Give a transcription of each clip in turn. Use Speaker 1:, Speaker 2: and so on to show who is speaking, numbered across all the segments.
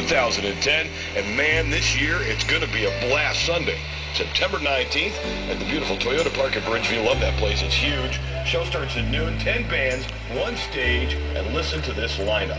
Speaker 1: 2010. And man, this year it's going to be a blast. Sunday, September 19th at the beautiful Toyota Park at Bridgeview. Love that place. It's huge. Show starts at noon. 10 bands, one stage, and listen to this lineup.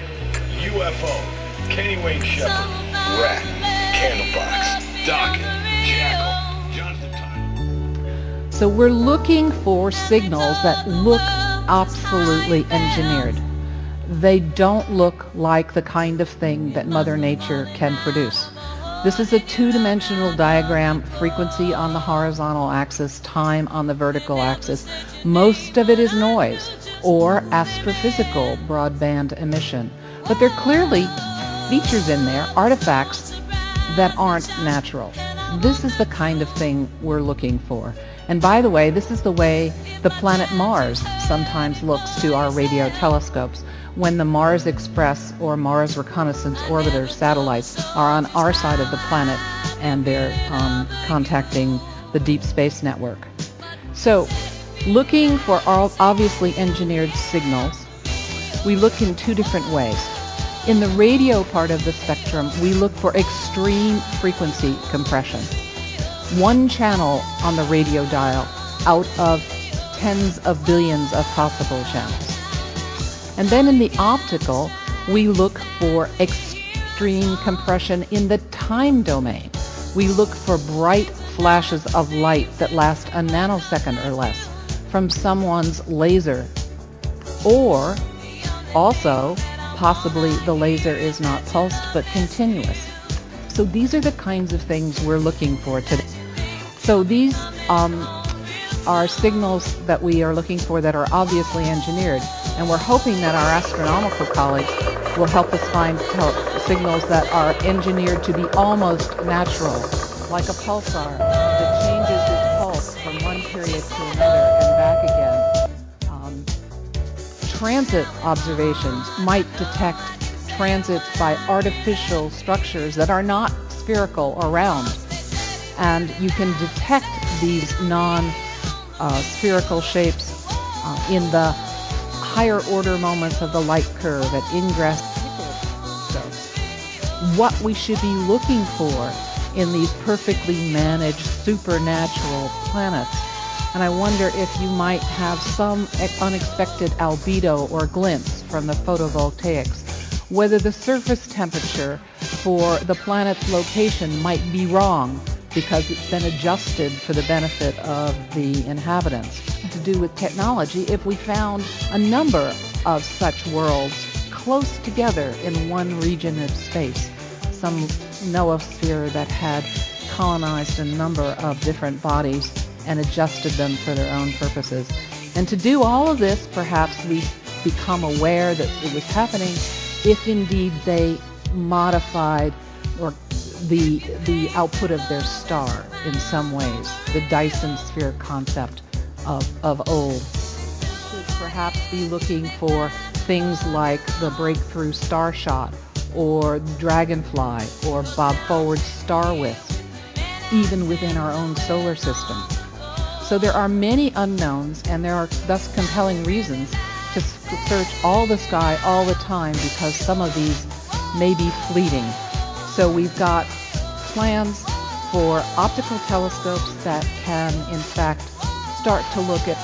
Speaker 1: UFO, Kenny Wayne Shepherd, Rat, Candlebox, Dokken, Jackal, Jonathan Tyson.
Speaker 2: So we're looking for signals that look absolutely engineered. They don't look like the kind of thing that Mother Nature can produce. This is a two-dimensional diagram, frequency on the horizontal axis, time on the vertical axis. Most of it is noise or astrophysical broadband emission. But there are clearly features in there, artifacts that aren't natural. This is the kind of thing we're looking for. And by the way, this is the way the planet Mars sometimes looks to our radio telescopes when the Mars Express or Mars Reconnaissance Orbiter satellites are on our side of the planet and they're contacting the Deep Space Network. So, looking for obviously engineered signals, we look in two different ways. In the radio part of the spectrum, we look for extreme frequency compression. One channel on the radio dial out of tens of billions of possible channels. And then in the optical, we look for extreme compression in the time domain. We look for bright flashes of light that last a nanosecond or less from someone's laser. Or also, possibly the laser is not pulsed but continuous. So these are the kinds of things we're looking for today. So these are signals that we are looking for that are obviously engineered, and we're hoping that our astronomical colleagues will help us find signals that are engineered to be almost natural, like a pulsar that changes its pulse from one period to another and back again. Transit observations might detect transits by artificial structures that are not spherical or round, and you can detect these non-spherical shapes in the higher order moments of the light curve at ingress telescopes. What we should be looking for in these perfectly managed supernatural planets. And I wonder if you might have some unexpected albedo or glimpse from the photovoltaics, whether the surface temperature for the planet's location might be wrong because it's been adjusted for the benefit of the inhabitants. To do with technology, if we found a number of such worlds close together in one region of space, some noosphere that had colonized a number of different bodies and adjusted them for their own purposes. And to do all of this, perhaps we become aware that it was happening if indeed they modified or the output of their star in some ways, the Dyson sphere concept of old. We should perhaps be looking for things like the breakthrough star shot or Dragonfly or Bob Forward's Star Wisp, even within our own solar system. So there are many unknowns, and there are thus compelling reasons to search all the sky all the time, because some of these may be fleeting. So we've got plans for optical telescopes that can, in fact, start to look at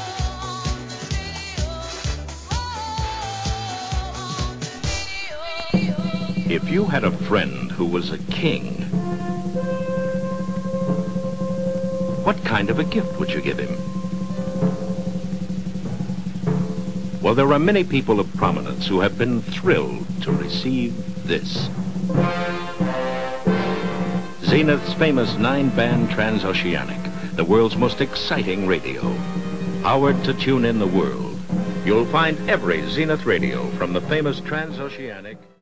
Speaker 3: If you had a friend who was a king, what kind of a gift would you give him? Well, there are many people of prominence who have been thrilled to receive this. Zenith's famous 9-band transoceanic, the world's most exciting radio. Powered to tune in the world. You'll find every Zenith radio from the famous transoceanic